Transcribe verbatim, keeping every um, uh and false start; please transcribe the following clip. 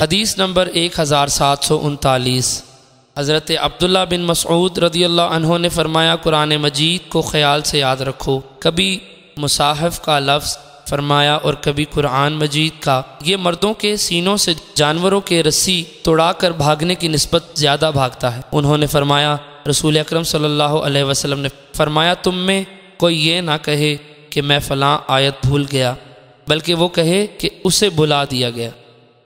हदीस नंबर एक हज़ार सात सौ उनतालीस। हज़रत अब्दुल्ला बिन मसऊद रदियल्लाहु अन्हु ने फरमाया, कुरान मजीद को ख्याल से याद रखो। कभी मुसाहिफ का लफ्ज़ फरमाया और कभी कुरान मजीद का। ये मर्दों के सीनों से जानवरों के रस्सी तोड़ाकर भागने की निस्बत ज़्यादा भागता है। उन्होंने फरमाया, रसूल अकरम सल्लल्लाहु अलैहि वसल्लम ने फरमाया, तुम में कोई ये ना कहे कि मैं फ़लाँ आयत भूल गया, बल्कि वो कहे कि उसे भुला दिया गया।